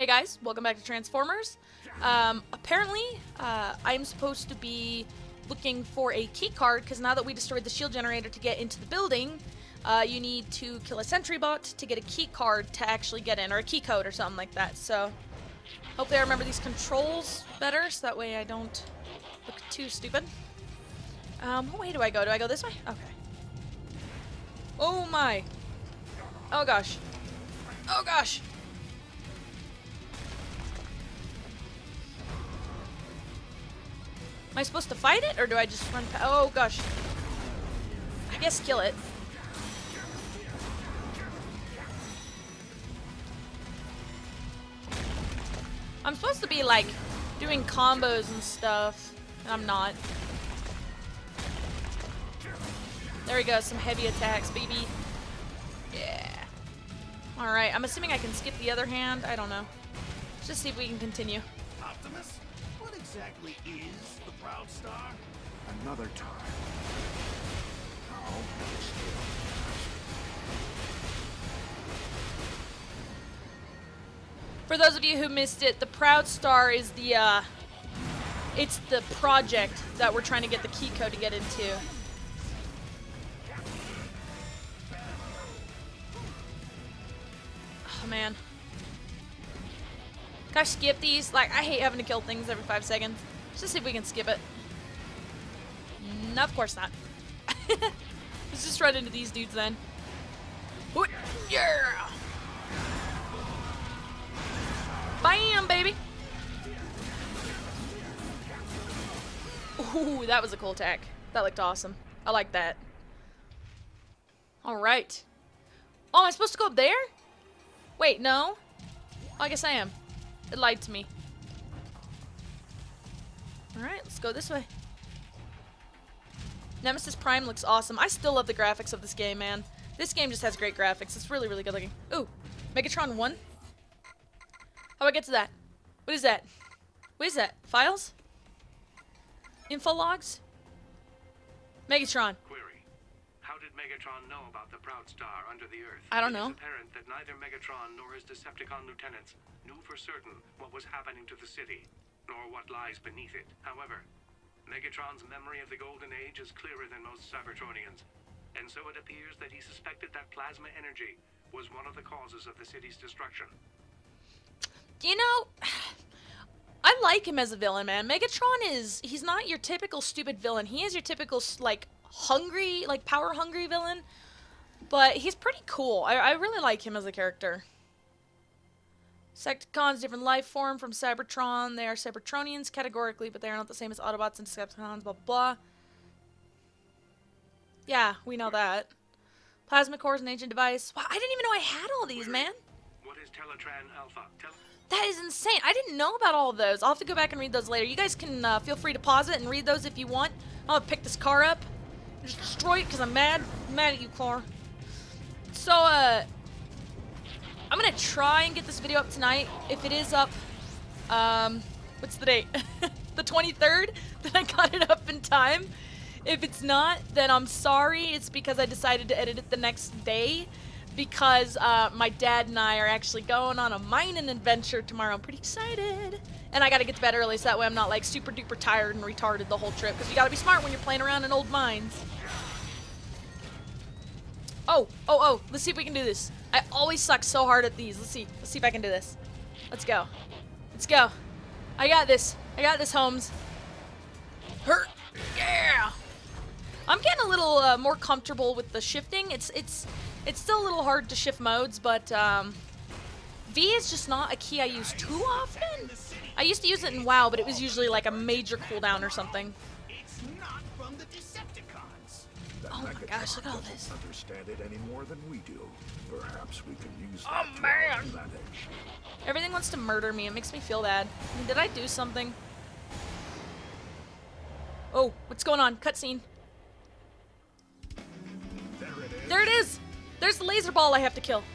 Hey guys, welcome back to Transformers. Apparently, I'm supposed to be looking for a key card, because now that we destroyed the shield generator to get into the building, you need to kill a sentry bot to get a key card to actually get in, or a key code or something like that. So, hopefully I remember these controls better, so that way I don't look too stupid. What way do I go? Do I go this way? Okay. Oh my. Oh gosh. Oh gosh. Am I supposed to fight it, or do I just run past? Oh gosh. I guess kill it. I'm supposed to be like doing combos and stuff, and I'm not. There we go, some heavy attacks, baby. Yeah. Alright, I'm assuming I can skip the other hand. I don't know. Let's just see if we can continue. Optimus, what exactly is the Proud Star? Another time. How For those of you who missed it, the Proud Star is the, it's the project that we're trying to get the key code to get into. Oh, man. Can I skip these? Like, I hate having to kill things every 5 seconds. Let's just see if we can skip it. No, of course not. Let's just run into these dudes then. Yeah! Bam, baby! Ooh, that was a cool attack. That looked awesome. I like that. Alright. Oh, am I supposed to go up there? Wait, no? Oh, I guess I am. It lied to me. Alright, let's go this way. Nemesis Prime looks awesome. I still love the graphics of this game, man. This game just has great graphics. It's really, really good looking. Ooh, Megatron 1? How do I get to that? What is that? What is that? Files? Info logs? Megatron. Query. How did Megatron know about the Proud Star under the Earth? I don't know. It is apparent that neither Megatron nor his Decepticon lieutenants knew for certain what was happening to the city, nor what lies beneath it. However, Megatron's memory of the Golden Age is clearer than most Cybertronians, and so it appears that he suspected that plasma energy was one of the causes of the city's destruction. You know, I like him as a villain, man. Megatron he's not your typical stupid villain. He is your typical, like, hungry, like, power-hungry villain. But he's pretty cool. I really like him as a character. Decepticons, different life form from Cybertron. They are Cybertronians categorically, but they are not the same as Autobots and Decepticons, blah, blah. Yeah, we know that. Plasma core is an ancient device. Wow, I didn't even know I had all these, man. What is Teletran Alpha? That is insane. I didn't know about all of those. I'll have to go back and read those later. You guys can feel free to pause it and read those if you want. I'll pick this car up. Just destroy it because I'm mad. I'm mad at you, car. So, I'm going to try and get this video up tonight. If it is up, what's the date? The 23rd? Then I got it up in time. If it's not, then I'm sorry. It's because I decided to edit it the next day. Because my dad and I are actually going on a mining adventure tomorrow. I'm pretty excited. And I gotta get to bed early so that way I'm not like super duper tired and retarded the whole trip. Because you gotta be smart when you're playing around in old mines. Oh, let's see if we can do this. I always suck so hard at these. Let's see if I can do this. Let's go. Let's go. I got this. I got this, Holmes. Hurt. Yeah! I'm getting a little more comfortable with the shifting. It's still a little hard to shift modes, but V is just not a key I use too often. I used to use it in WoW, but it was usually like a major cooldown or something. It's not from the Decepticons. Oh my gosh, look at all this. Understand it any more than we do. Perhaps we can use Oh that to man! our advantage. Everything wants to murder me. It makes me feel bad. I mean, did I do something? Oh, what's going on? Cutscene. There it is! There's the laser ball I have to kill.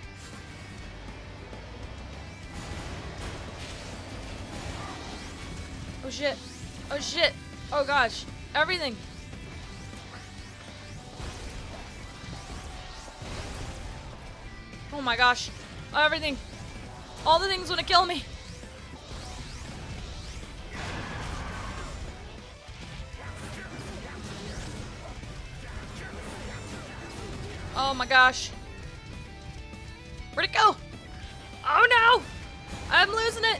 Oh shit. Oh shit. Oh gosh. Everything. Oh my gosh. Everything. All the things want to kill me. Oh my gosh. Where'd it go? Oh no! I'm losing it!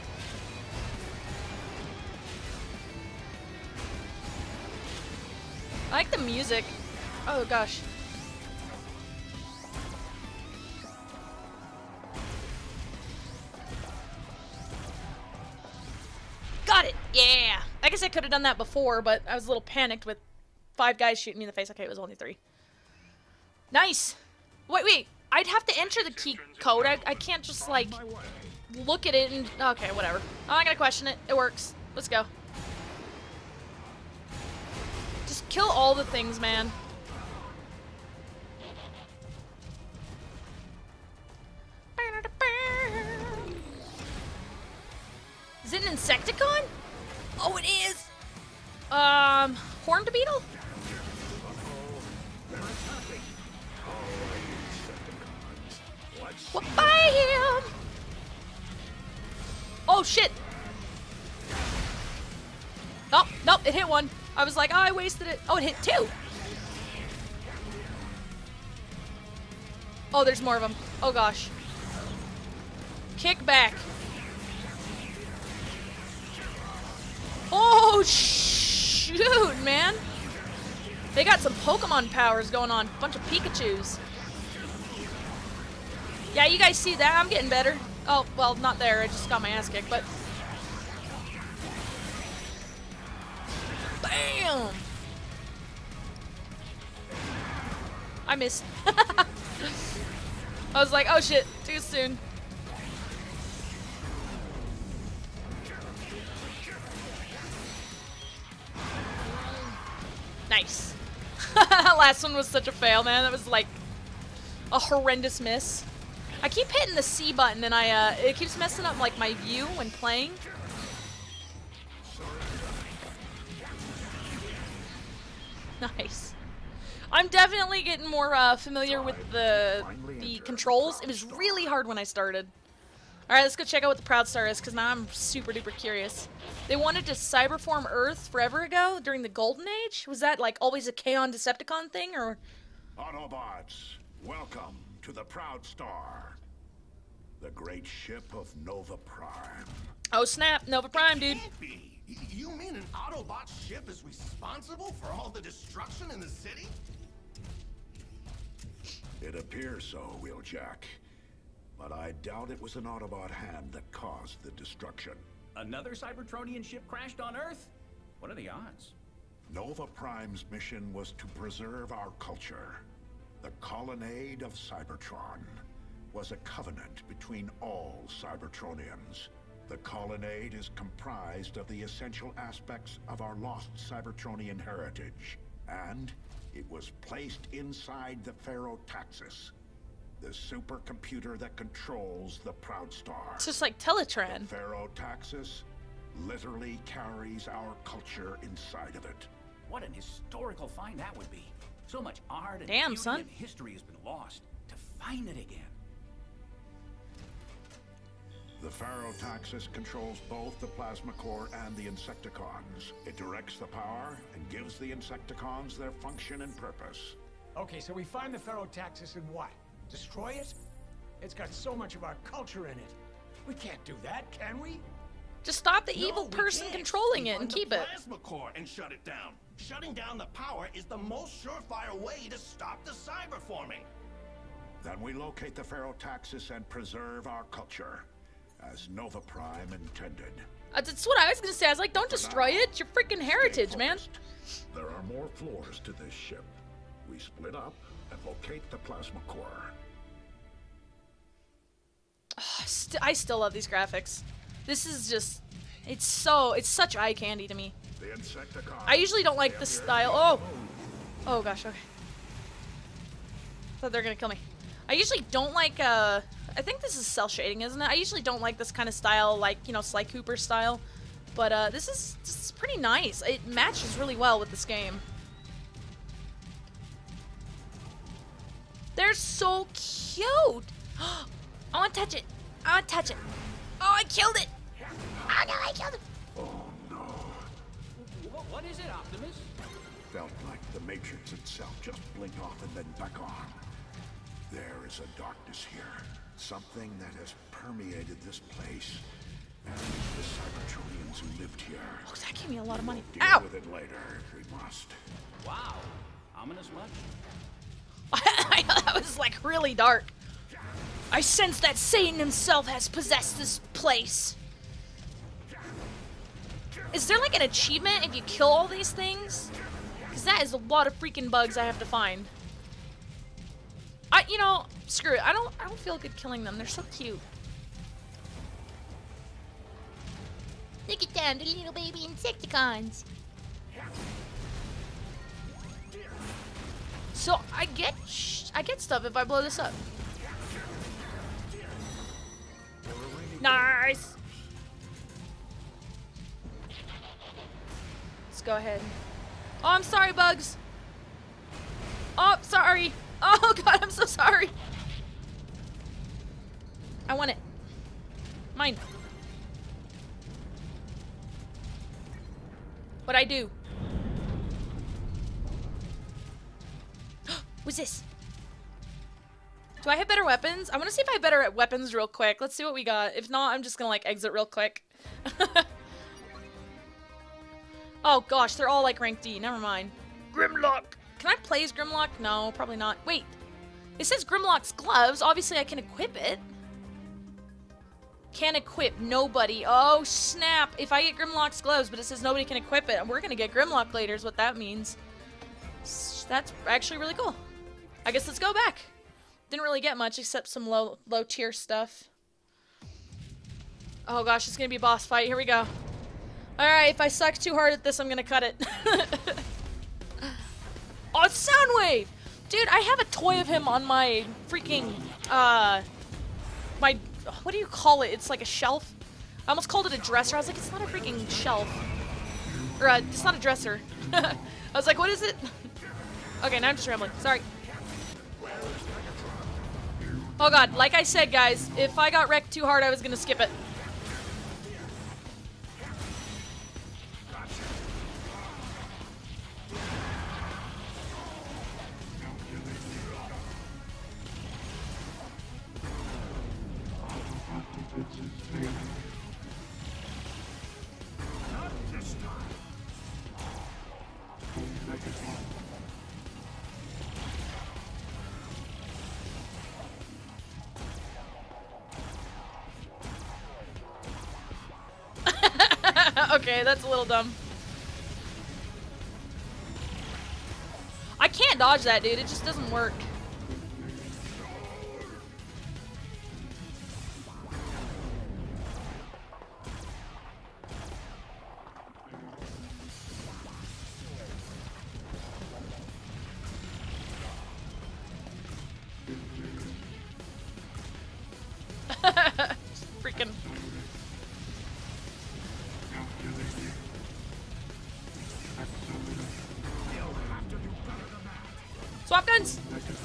I like the music. Oh gosh. Got it! Yeah! I guess I could have done that before, but I was a little panicked with 5 guys shooting me in the face. Okay, it was only 3. Nice! Wait. I'd have to enter the key code. I can't just, like, look at it and... Okay, whatever. I'm not gonna question it. It works. Let's go. Just kill all the things, man. Is it an Insecticon? Oh, it is! Horned beetle? What by him? Oh shit! Oh, nope, it hit 1. I was like, oh, I wasted it. Oh, it hit 2. Oh, there's more of them. Oh gosh. Kick back. Oh, shoot, man. They got some Pokemon powers going on. Bunch of Pikachus. Yeah, you guys see that? I'm getting better. Oh, well, not there. I just got my ass kicked, but... Bam! I missed. I was like, oh shit, too soon. Nice. Last one was such a fail, man. That was like a horrendous miss. I keep hitting the C button and it keeps messing up like my view when playing. Nice. I'm definitely getting more familiar with the controls. It was really hard when I started. Alright, let's go check out what the Proud Star is, because now I'm super duper curious. They wanted to cyberform Earth forever ago, during the Golden Age? Was that like always a Kaon Decepticon thing, or...? Autobots, welcome to the Proud Star. The great ship of Nova Prime. Oh snap, Nova Prime, dude. Can't be. You mean an Autobot ship is responsible for all the destruction in the city? It appears so, Wheeljack. But I doubt it was an Autobot hand that caused the destruction. Another Cybertronian ship crashed on Earth? What are the odds? Nova Prime's mission was to preserve our culture. The Colonnade of Cybertron was a covenant between all Cybertronians. The Colonnade is comprised of the essential aspects of our lost Cybertronian heritage, and it was placed inside the Pharaoh-Taxis, the supercomputer that controls the Proud Star. It's just like Teletran. The Pharaoh-Taxis literally carries our culture inside of it. What an historical find that would be. So much art and Damn, beauty son. and history has been lost. To find it again. The Pharaoh-Taxis controls both the Plasma Core and the Insecticons. It directs the power and gives the Insecticons their function and purpose. Okay, so we find the Pharaoh-Taxis and what? Destroy it? It's got so much of our culture in it. We can't do that, can we? Just stop the No, evil we person can't. controlling We it and run the keep it. Plasma core and shut it down. Shutting down the power is the most surefire way to stop the cyberforming. Then we locate the Pharaoh-Taxis and preserve our culture, as Nova Prime intended. That's what I was gonna say. I was like, don't destroy it. It's your freaking heritage, Stay man. focused. There are more floors to this ship. We split up and locate the Plasma Core. I still love these graphics. This is just, it's such eye candy to me. The Insecticons. I usually don't like this style. Oh gosh, okay. Thought they were gonna kill me. I usually don't like, I think this is cell shading, isn't it? I usually don't like this kind of style, like, you know, Sly Cooper style. But this is pretty nice. It matches really well with this game. They're so cute. I want to touch it. I want to touch it. Oh, I killed it. Oh no, I killed it. Oh no. What is it, Optimus? Felt like the Matrix itself just blinked off and then back on. There is a darkness here. Something that has permeated this place. And the Cybertronians who lived here. Oh, that gave me a lot of money. Deal Ow! with it later if we must. Wow. Ominous much? That was like really dark. I sense that Satan himself has possessed this place. Is there like an achievement if you kill all these things? Because that is a lot of freaking bugs I have to find. You know, screw it. I don't feel good killing them. They're so cute. Look at them, the little baby Insecticons. So I get stuff if I blow this up. Nice. Let's go ahead. Oh, I'm sorry, bugs. Oh, sorry. Oh god, I'm so sorry. I want it. Mine. What'd I do? What's this? Do I have better weapons? I want to see if I have better weapons real quick. Let's see what we got. If not, I'm just gonna like exit real quick. Oh gosh, they're all like rank D. Never mind. Grimlock. Can I play as Grimlock? No, probably not. Wait. It says Grimlock's gloves. Obviously, I can equip it. Can equip. Nobody. Oh, snap. If I get Grimlock's gloves, but it says nobody can equip it, we're gonna get Grimlock later is what that means. That's actually really cool. I guess let's go back. Didn't really get much except some low tier stuff. Oh gosh, it's gonna be a boss fight. Here we go. Alright, if I suck too hard at this, I'm gonna cut it. Oh, it's Soundwave! Dude, I have a toy of him on my freaking, my, what do you call it? It's like a shelf. I almost called it a dresser. I was like, it's not a freaking shelf. Or, it's not a dresser. I was like, what is it? Okay, now I'm just rambling. Sorry. Oh god, like I said, guys, if I got wrecked too hard, I was gonna skip it. Okay, that's a little dumb. I can't dodge that, dude. It just doesn't work. Freaking. Swap guns!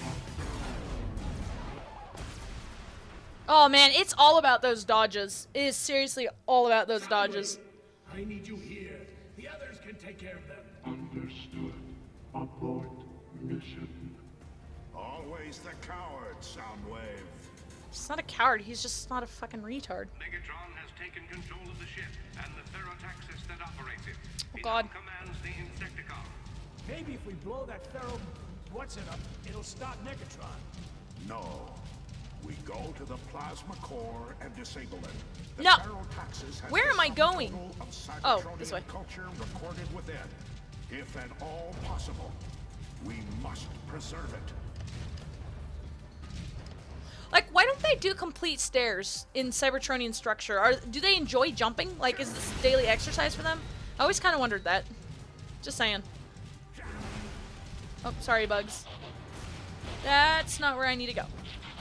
Oh man, it's all about those dodges. It is seriously all about those dodges. I need you here. The others can take care of them. Understood. Abort mission. Always the coward, Soundwave. He's not a coward, he's just not a fucking retard. Megatron has taken control of the ship and the Ferrotaxis that operates it. Oh He god. now commands the Insecticon. Maybe if we blow that Pharaoh what's it up, it'll stop Megatron. No. We go to the plasma core and disable it. The No. Ferrotaxis has Where the am I sum going? total of Oh, this Cybertronian way. culture recorded within. If at all possible, we must preserve it. Like, why don't they do complete stairs in Cybertronian structure? Do they enjoy jumping? Like, is this daily exercise for them? I always kind of wondered that. Just saying. Oh, sorry, bugs. That's not where I need to go.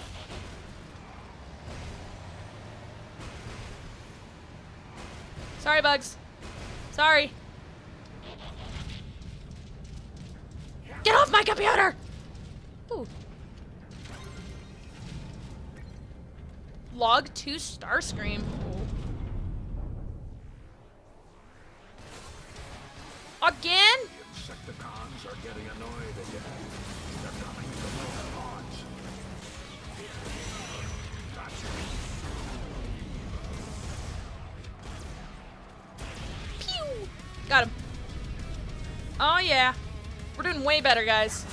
Sorry, bugs. Sorry. Get off my computer! Ooh. Log 2 Starscream. Again? Insecticons are getting annoyed again. They're coming to lower odds. Got him. Oh, yeah. We're doing way better, guys.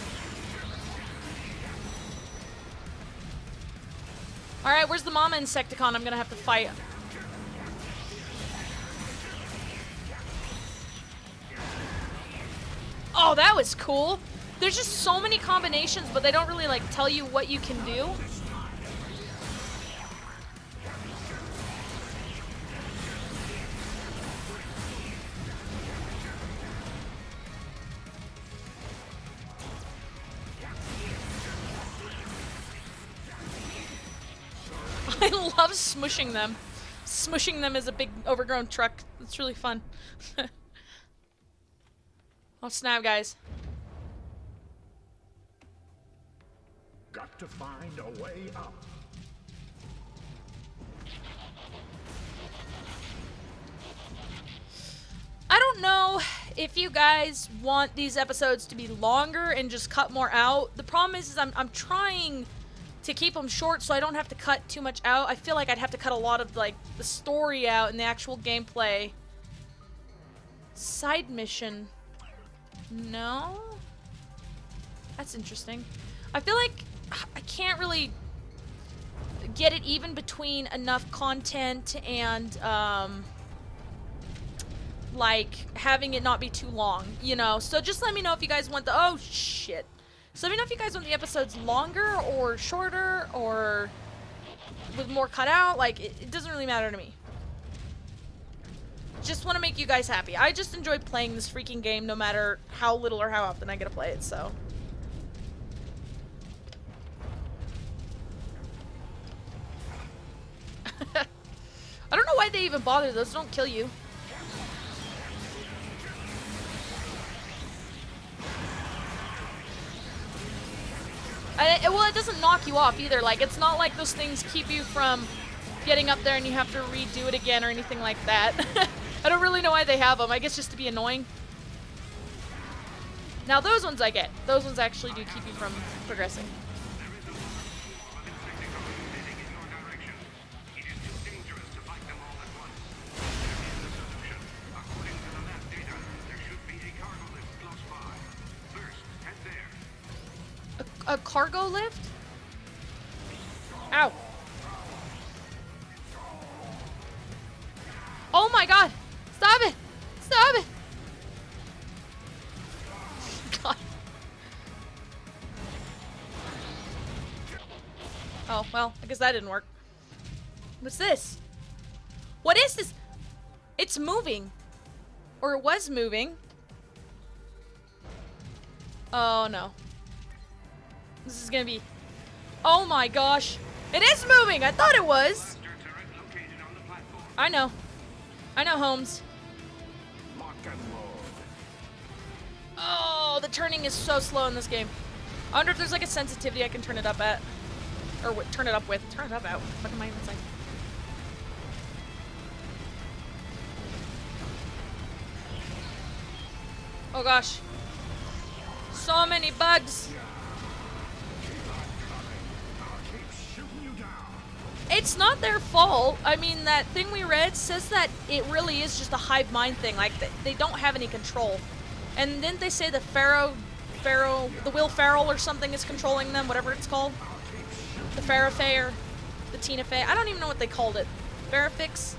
Alright, where's the mama Insecticon I'm gonna have to fight? Oh, that was cool. There's just so many combinations, but they don't really, like, tell you what you can do. I love smushing them. Smushing them as a big overgrown truck. It's really fun. Oh snap, guys. Got to find a way up. I don't know if you guys want these episodes to be longer and just cut more out. The problem is I'm trying to keep them short so I don't have to cut too much out. I feel like I'd have to cut a lot of, like, the story out and the actual gameplay. Side mission. No? That's interesting. I feel like I can't really get it even between enough content and, like, having it not be too long, you know? So just let me know if you guys want the— oh, shit. So let me know if you guys want the episodes longer or shorter or with more cut out. Like, it doesn't really matter to me. Just want to make you guys happy. I just enjoy playing this freaking game no matter how little or how often I get to play it, so. I don't know why they even bother. Those don't kill you. Well, it doesn't knock you off either. Like, it's not like those things keep you from getting up there and you have to redo it again or anything like that. I don't really know why they have them. I guess just to be annoying. Now, those ones I get. Those ones actually do keep you from progressing. A cargo lift? Ow. Oh my god! Stop it! Stop it! God. Oh, well, I guess that didn't work. What's this? What is this? It's moving. Or it was moving. Oh no. This is gonna be— oh my gosh. It is moving! I thought it was! I know. I know, Holmes. Oh, the turning is so slow in this game. I wonder if there's like a sensitivity I can turn it up at. Or turn it up with. Turn it up at. What the fuck am I even saying? Oh gosh. So many bugs. It's not their fault. I mean, that thing we read says that it really is just a hive mind thing. Like, they don't have any control. And didn't they say the the Will Ferrell or something is controlling them, whatever it's called? The Farafay or the Tina Fey. I don't even know what they called it. Farafix?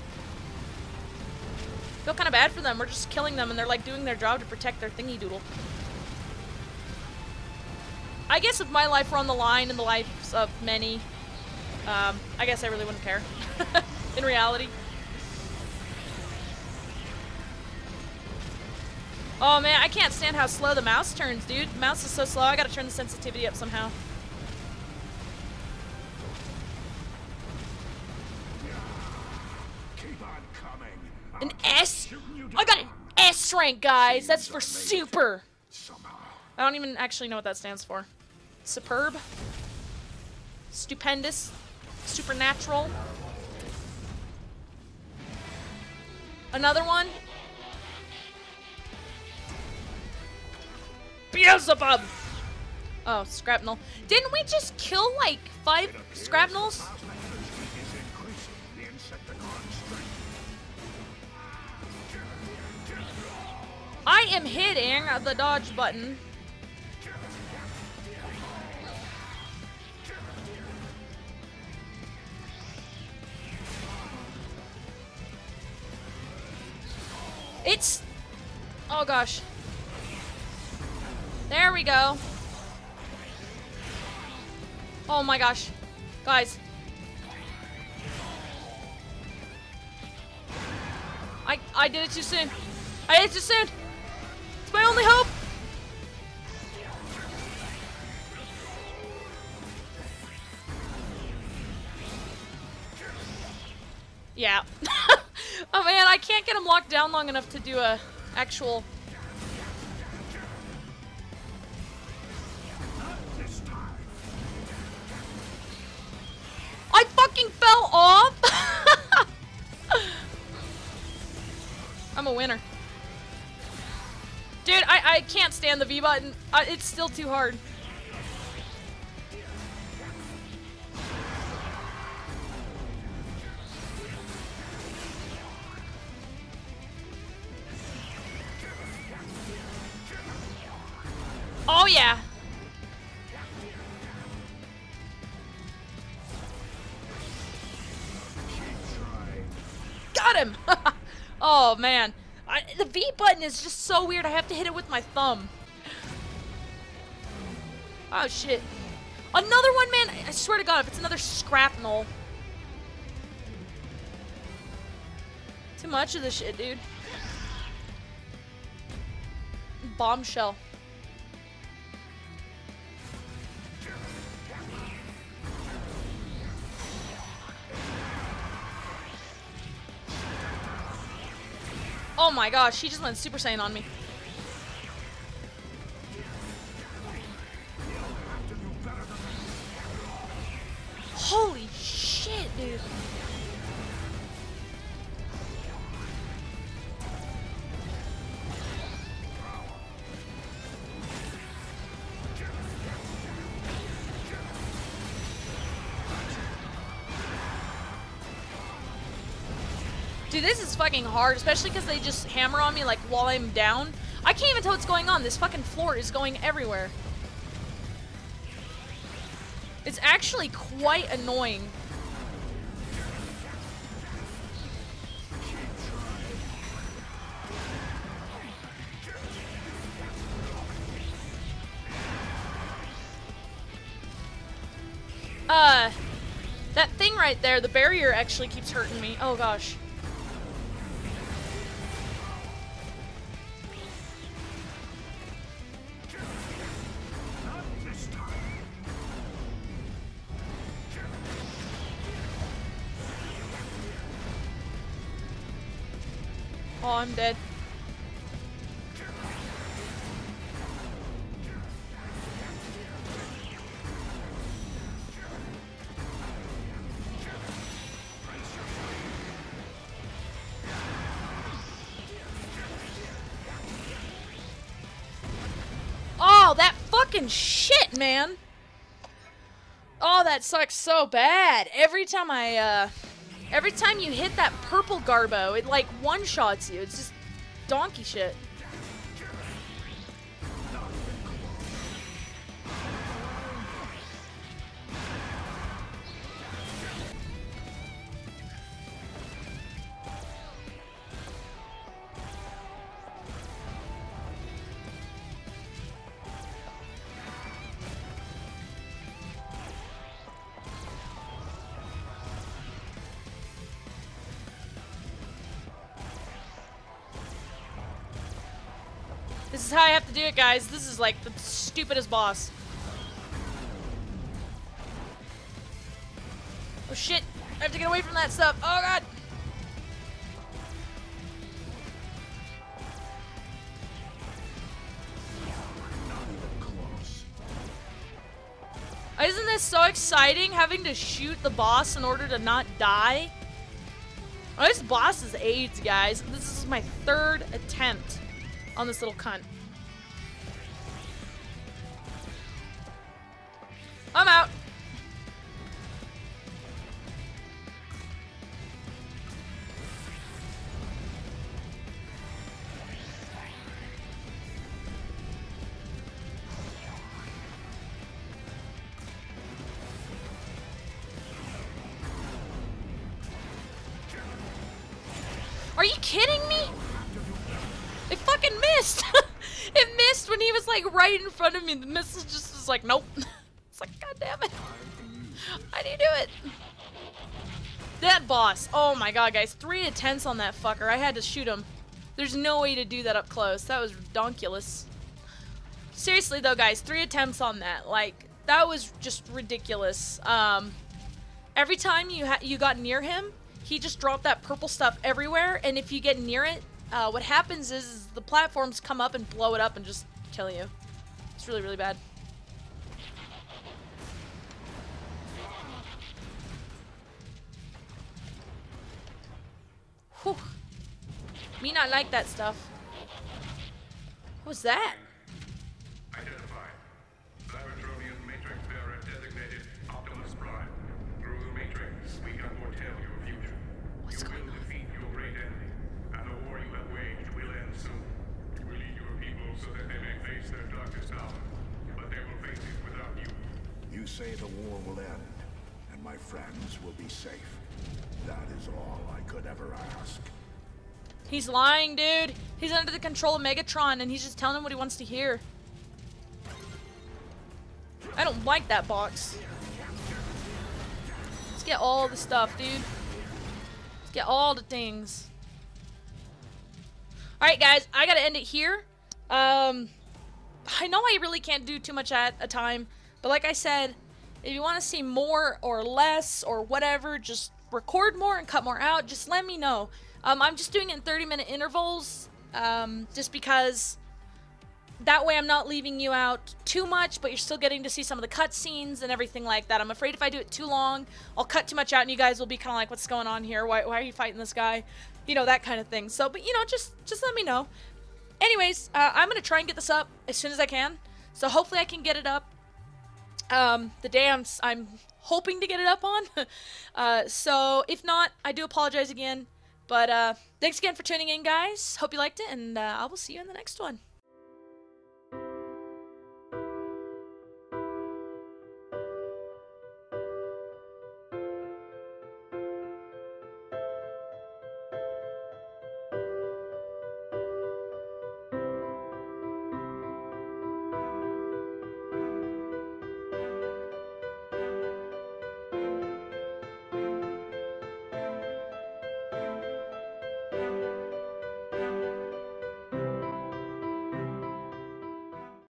Feel kind of bad for them. We're just killing them and they're like doing their job to protect their thingy doodle. I guess if my life were on the line and the lives of many, I guess I really wouldn't care. In reality. Oh man, I can't stand how slow the mouse turns, dude. The mouse is so slow, I gotta turn the sensitivity up somehow. An S? I got an S rank, guys! That's for super! I don't even actually know what that stands for. Superb? Stupendous? Supernatural? Another one? Beelzebub! Oh, Scrapnel. Didn't we just kill like 5 Scrapnels? am hitting the dodge button. It's... Oh gosh. There we go. Oh my gosh. Guys. I did it too soon. I did it too soon. It's my only hope. Yeah. Oh man, I can't get him locked down long enough to do a actual... I fucking fell off! I'm a winner. Dude, I can't stand the V button. It's still too hard. Oh yeah. Got him! Oh man. The V button is just so weird. I have to hit it with my thumb. Oh shit. Another one, man. I swear to God, if it's another scrapnel. Too much of this shit, dude. Bombshell. Oh my gosh, he just went Super Saiyan on me. Holy shit, dude. Dude, this is fucking hard, especially because they just hammer on me like while I'm down. I can't even tell what's going on. This fucking floor is going everywhere. It's actually quite annoying. That thing right there, the barrier actually keeps hurting me. Oh gosh. Oh, I'm dead. Oh, that fucking shit, man. Oh, that sucks so bad. Every time you hit that purple Garbo, it like one-shots you. It's just donkey shit. This is how I have to do it, guys. This is like the stupidest boss. Oh shit! I have to get away from that stuff. Oh god! Isn't this so exciting, having to shoot the boss in order to not die? Oh, this boss is AIDS, guys. This is my 3rd attempt on this little cunt. I'm out. kidding me? It fucking missed. It missed when he was like right in front of me. The missile just was like, nope. It's like, god damn it. How do you do it? That boss. Oh my god, guys. 3 attempts on that fucker. I had to shoot him. There's no way to do that up close. That was redonkulous. Seriously though, guys, 3 attempts on that. Like, that was just ridiculous. Every time you got near him, he just dropped that purple stuff everywhere, and if you get near it, what happens is the platforms come up and blow it up and just kill you. It's really, really bad. Whew. Me not like that stuff. What was that? Identified. Cybertronian Matrix bearer designated Optimus Prime. Through the Matrix, we can foretell your future. What's You will defeat your great enemy, and the war you have waged will end soon. We lead your people so that they may face their darkest hour, but they will face it without you. You say the war will end, and my friends will be safe. That is all I could ever ask. He's lying, dude. He's under the control of Megatron, and he's just telling him what he wants to hear. I don't like that box. Let's get all the stuff, dude. Let's get all the things. Alright, guys. I gotta end it here. I know I really can't do too much at a time, but like I said, if you want to see more or less or whatever, just record more and cut more out. Just let me know. I'm just doing it in 30-minute intervals, just because that way I'm not leaving you out too much, but you're still getting to see some of the cutscenes and everything like that. I'm afraid if I do it too long, I'll cut too much out and you guys will be kind of like, what's going on here? Why are you fighting this guy? You know, that kind of thing. So, but you know, just let me know. Anyways, I'm going to try and get this up as soon as I can. So hopefully I can get it up the day I'm hoping to get it up on. So if not, I do apologize again. But thanks again for tuning in, guys. Hope you liked it, and I will see you in the next one.